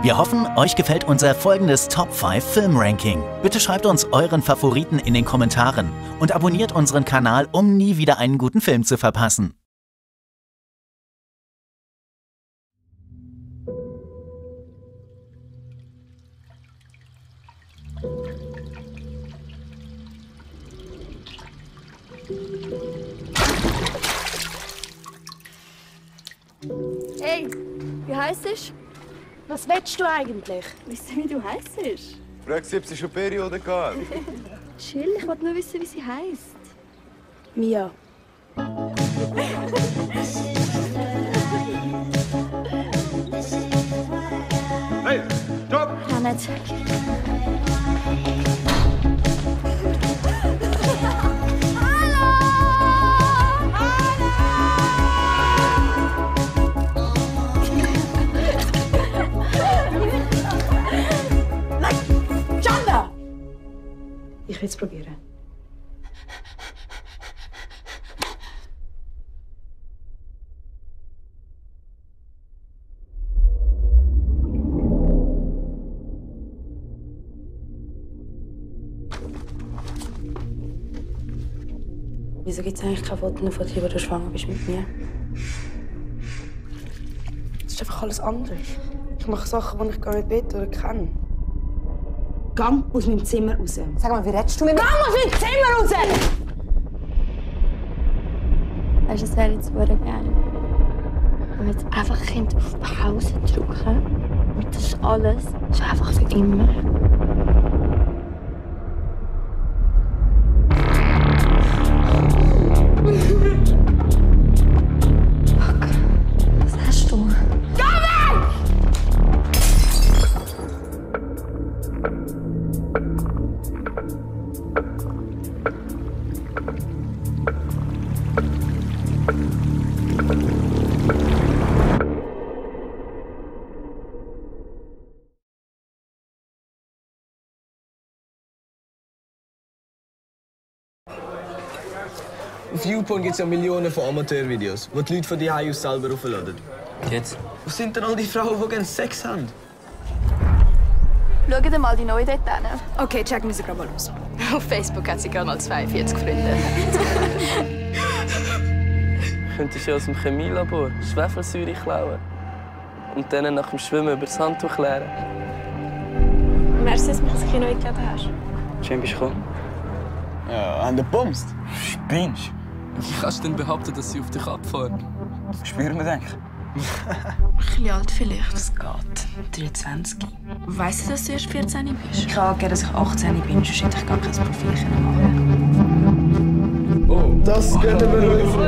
Wir hoffen, euch gefällt unser folgendes Top 5 Film-Ranking. Bitte schreibt uns euren Favoriten in den Kommentaren und abonniert unseren Kanal, um nie wieder einen guten Film zu verpassen. Hey, wie heisst du? Was willst du eigentlich? Wissen, wie du heisst? Frag sie, ob sie schon Periode gehabt. Chill, ich wollte nur wissen, wie sie heisst. Mia. Hey, stopp! Ja, nicht. Ich will es probieren. Wieso gibt es eigentlich keine Fotos von dir, wo du schwanger bist mit mir? Das ist einfach alles anders. Ich mache Sachen, die ich gar nicht will oder kenne. Gang aus meinem Zimmer raus. Sag mal, wie redest du mit mir? Gang aus meinem Zimmer raus! Weißt du, es wäre jetzt super geil. Wenn wir jetzt einfach Kind auf Pause drücken. Und das ist alles. Das ist einfach für immer. Fuck. Was hast du? Auf YouPorn gibt es ja Millionen von Amateurvideos, die die Leute von die aus selber aufladen. Jetzt? Wo sind denn all die Frauen, die gerne Sex haben? Schau dir mal die neue dort an. Okay, checken wir sie gerade mal aus. Auf Facebook hat sie gerade mal 42 Freunde. Könntest du aus dem Chemielabor Schwefelsäure klauen und dann nach dem Schwimmen über das Handtuch leeren? Merci, dass du mich ins Kino eingeladen hast. Schön bist du gekommen. Ja, haben du gebumst? Spinnst? Wie kannst du denn behaupten, dass sie auf dich abfahren? Spüren wir denken. Ein bisschen alt vielleicht. Das geht. 23. Weißt du, dass du erst 14 bist? Ich kann angeben, dass ich 18 bin, sonst hätte ich gar kein Profil machen. Oh, das können wir noch.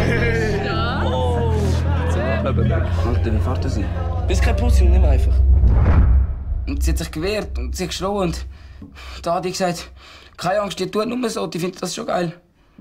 Alter, wie fährt sie? Bist kein Pussy, nimm einfach. Und sie hat sich gewehrt und sie hat geschrien und da hat die gesagt, keine Angst, die tut nur so, die findet das schon geil.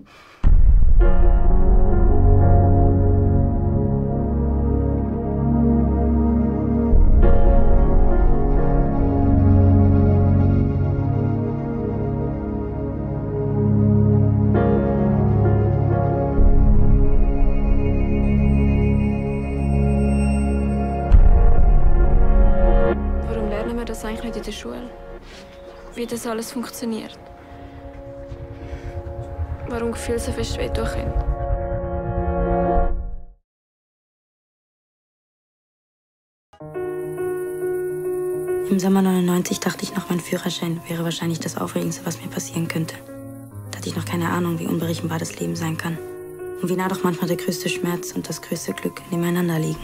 Warum lernen wir das eigentlich nicht in der Schule? Wie das alles funktioniert? Warum Gefühle so fest wehtun können? Im Sommer 99 dachte ich noch, mein Führerschein wäre wahrscheinlich das Aufregendste, was mir passieren könnte. Da hatte ich noch keine Ahnung, wie unberechenbar das Leben sein kann. Und wie nah doch manchmal der größte Schmerz und das größte Glück nebeneinander liegen.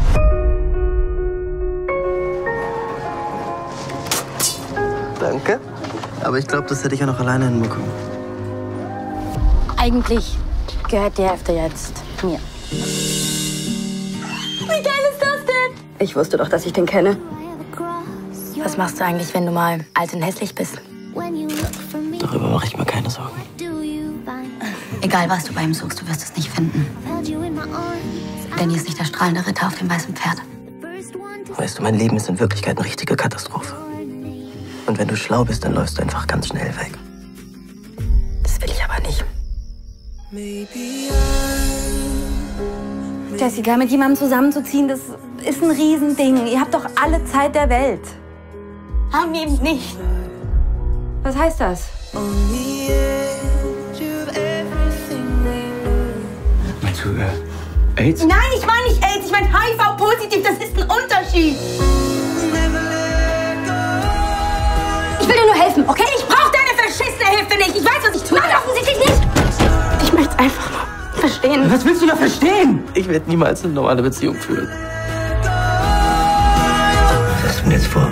Danke. Aber ich glaube, das hätte ich ja noch alleine hinbekommen. Eigentlich gehört die Hälfte jetzt mir. Wie geil ist das denn? Ich wusste doch, dass ich den kenne. Was machst du eigentlich, wenn du mal alt und hässlich bist? Darüber mache ich mir keine Sorgen. Egal, was du bei ihm suchst, du wirst es nicht finden. Danny ist nicht der strahlende Ritter auf dem weißen Pferd. Weißt du, mein Leben ist in Wirklichkeit eine richtige Katastrophe. Und wenn du schlau bist, dann läufst du einfach ganz schnell weg. Das will ich aber nicht. Jessica, mit jemandem zusammenzuziehen, das ist ein Riesending. Ihr habt doch alle Zeit der Welt. Haben wir eben nicht. Was heißt das? Meinst du, AIDS? Nein, ich meine nicht AIDS, ich meine HIV-positiv, das ist ein Unterschied. Ich will dir nur helfen, okay? Ich brauche deine verschissene Hilfe nicht. Ich weiß, was ich tue. Nein, offensichtlich nicht. Ich möchte es einfach nur verstehen. Was willst du da verstehen? Ich werde niemals eine normale Beziehung führen. Was hast du denn jetzt vor?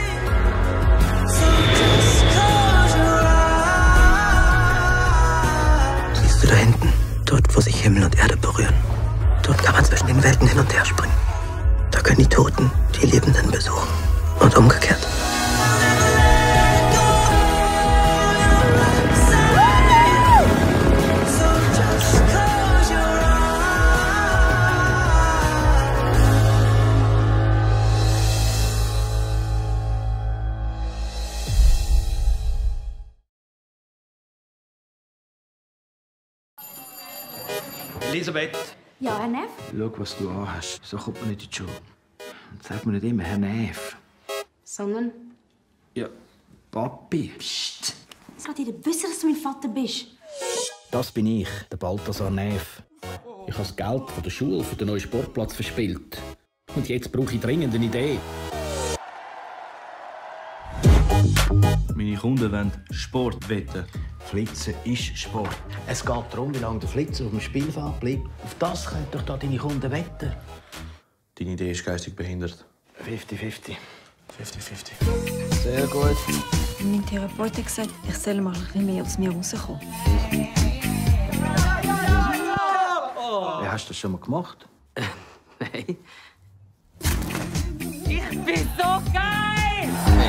Siehst du da hinten? Dort, wo sich Himmel und Erde berühren. Dort kann man zwischen den Welten hin und her springen. Da können die Toten die Lebenden besuchen. Und umgekehrt. Elisabeth. Ja, Herr Neff? Schau, was du anhast. So kommt man nicht in die Schule. Und sagt man nicht immer Herr Neff. Sondern? Ja, Papi. Psst. Es geht dir wissen, dass du mein Vater bist. Das bin ich, der Balthasar Neff. Ich habe das Geld von der Schule für den neuen Sportplatz verspielt. Und jetzt brauche ich dringend eine Idee. Meine Kunden wollen Sport wetten. Flitzen ist Sport. Es geht darum, wie lange der Flitzer auf dem Spielfeld bleibt. Auf das können doch da deine Kunden wetten. Deine Idee ist geistig behindert. 50-50. 50-50. Sehr gut. Mein Therapeut hat gesagt, ich soll mal ein bisschen mehr aus mir rauskommen. Ja, hast du das schon mal gemacht? Nein. Ich bin so geil!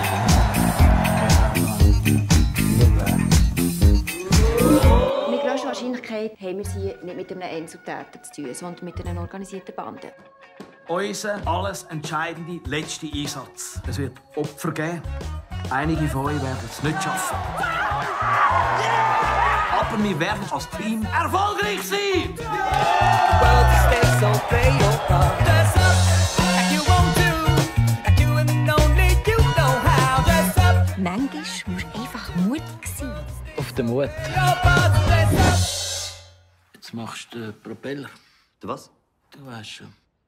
Mit grösster Wahrscheinlichkeit haben wir sie nicht mit einem Einzeltäter zu tun, sondern mit einer organisierten Bande. Unser alles entscheidende letzter Einsatz. Es wird Opfer geben. Einige von euch werden es nicht schaffen. Aber wir werden als Team erfolgreich sein! Manchmal musst du einfach mutig sein. Auf den Mut. Jetzt machst du den Propeller. Du was? Du weißt schon.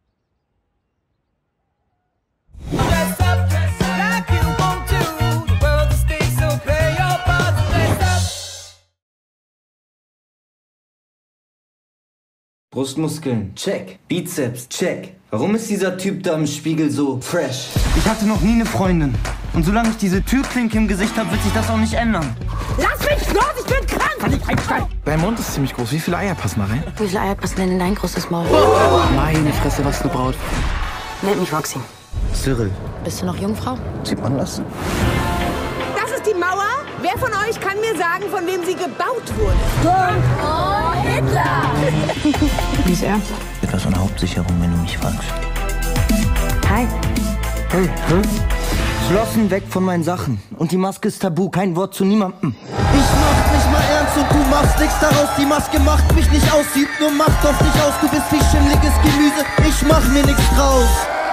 Brustmuskeln, check. Bizeps, check. Warum ist dieser Typ da im Spiegel so fresh? Ich hatte noch nie eine Freundin. Und solange ich diese Türklinke im Gesicht habe, wird sich das auch nicht ändern. Lass mich los, ich bin krank! Kann ich einsteigen? Dein Mund ist ziemlich groß. Wie viele Eier passen da rein? Wie viele Eier passen denn in dein großes Maul? Meine Fresse, was eine Braut. Nennt mich Roxy. Cyril. Bist du noch Jungfrau? Sieht man das? Das ist die Mauer. Wer von euch kann mir sagen, von wem sie gebaut wurde? Oh, Hitler! Wie ist er? Etwas von Hauptsicherung, wenn du mich fragst. Hi. Hey, Flossen weg von meinen Sachen. Und die Maske ist tabu, kein Wort zu niemandem. Ich mach nicht mal ernst und du machst nichts daraus. Die Maske macht mich nicht aus, sieht nur Macht auf dich aus. Du bist wie schimmliges Gemüse, ich mach mir nichts draus.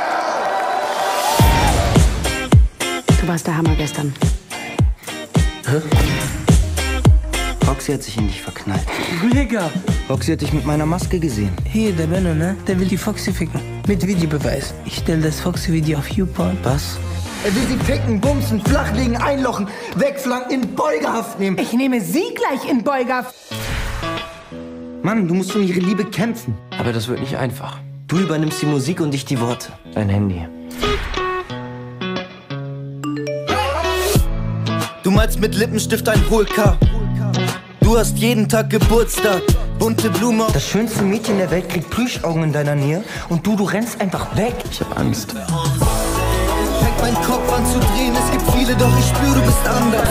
Du warst der Hammer gestern. Hä? Roxy hat sich in dich verknallt. Mega! Roxy hat dich mit meiner Maske gesehen. Hier, der Benno, ne? Der will die Foxy ficken. Mit Videobeweis. Ich stell das Foxy-Video auf YouPorn. Was? Er will sie ficken, bumsen, flachlegen, einlochen, wegflanken, in Beugehaft nehmen. Ich nehme sie gleich in Beugehaft. Mann, du musst um ihre Liebe kämpfen. Aber das wird nicht einfach. Du übernimmst die Musik und ich die Worte. Dein Handy. Du malst mit Lippenstift ein Polka. Du hast jeden Tag Geburtstag. Bunte Blume. Das schönste Mädchen der Welt kriegt Plüschaugen in deiner Nähe und du rennst einfach weg. Ich hab Angst. Fängt mein Kopf an zu drehen, es gibt viele, doch ich spür, du bist anders.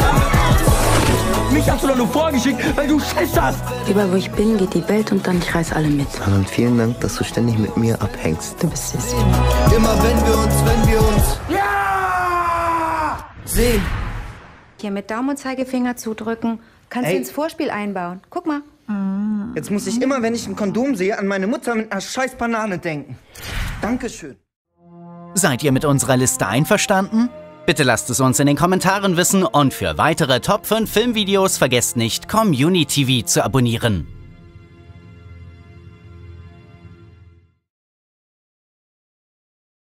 Mich hast du doch nur vorgeschickt, weil du Schiss hast. Überall wo ich bin, geht die Welt und dann ich reiß alle mit. Und vielen Dank, dass du ständig mit mir abhängst. Du bist süß. Immer wenn wir uns sehen. Hier mit Daumen und Zeigefinger zudrücken. Kannst du ins Vorspiel einbauen. Guck mal. Jetzt muss ich immer, wenn ich ein Kondom sehe, an meine Mutter mit einer scheiß Banane denken. Dankeschön. Seid ihr mit unserer Liste einverstanden? Bitte lasst es uns in den Kommentaren wissen und für weitere Top 5 Filmvideos vergesst nicht, Community TV zu abonnieren.